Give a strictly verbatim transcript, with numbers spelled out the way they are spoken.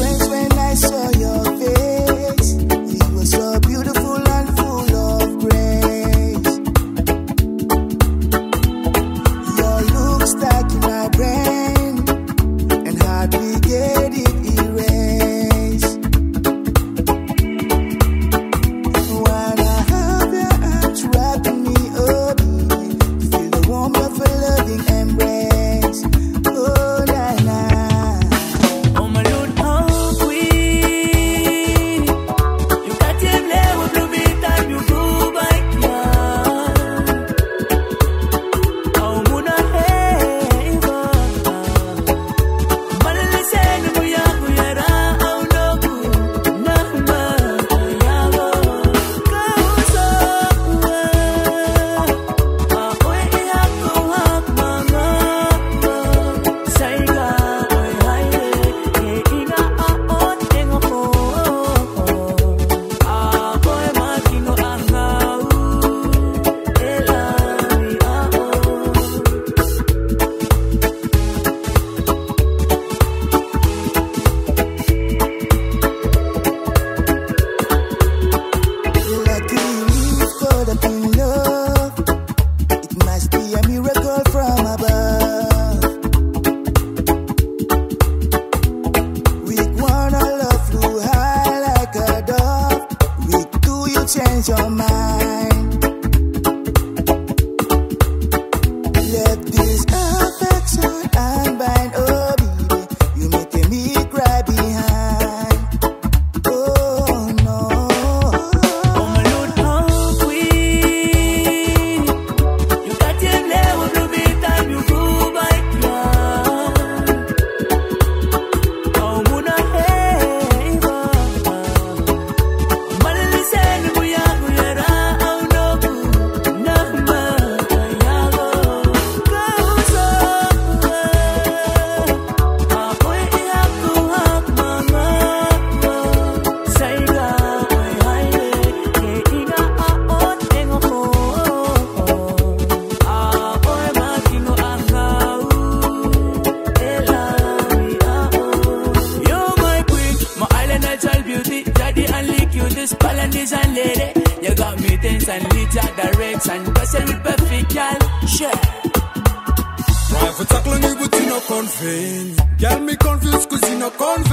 strange when I saw your face. You were so beautiful and full of grace. Your look stuck in my brain and hardly get it erased. When I have your arms wrapping me up, feel the warmth of a loving embrace. Oh, na na. Oh my Lord Howe Queen, you got your play with the beat and you go back here. Oh muna heva, malala senu buya buyara au nogu nahuma yawo kausa ah oe yako hakmanga saiga oe haye ina a on tengo po ah oe makino angau ela mi ao. Lucky we've caught up in love. It must be a miracle from above. Week one, our love flew high like a dove. Week two, you changed your mind. Let this affection unbind, oh baby. You making me cry behind. Oh no. Oh my Lord Howe Queen, you got your play with the beat and you go back here. Oh muna heva, malala senu buya buyara au nogu nahuma yawo kausa ah oe yako hakmanga saiga oe haye ina a on tengo po ah oe makino angau ela mi ao. You're my queen, my island natural beauty, daddy and lick you this Polynesian lady. You got me tense and lit at direction, cause you're perfect, girl. Share. Try for tackling me, but you no convince. Girl, me confused, cause you no convince.